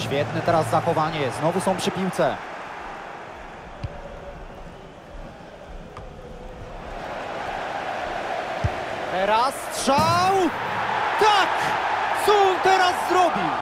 Świetne teraz zachowanie, znowu są przy piłce. Teraz strzał! Tak! Co on teraz zrobił?